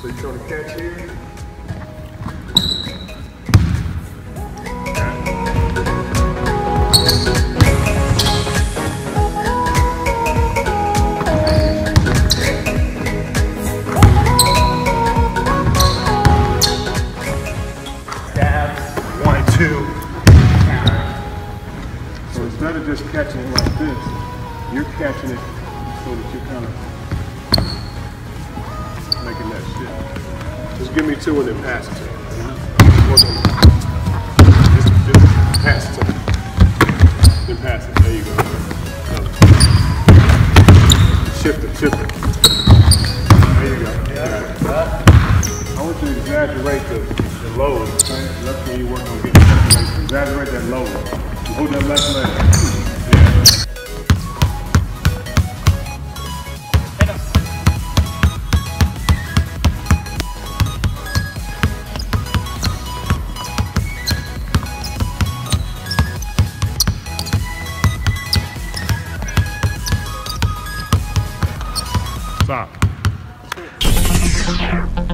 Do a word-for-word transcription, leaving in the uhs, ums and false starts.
So you throw the catch here. Two. So instead of just catching it like this, you're catching it so that you're kind of making that shift. Just give me two and then pass it to me. Just, just pass it to me. Then pass it. There you go. Shift it, shift it. There you go. Yeah. I want you to exaggerate the The load, okay? That's when you work on getting separation. Exaggerate that load. You hold that left leg. Yeah. Stop.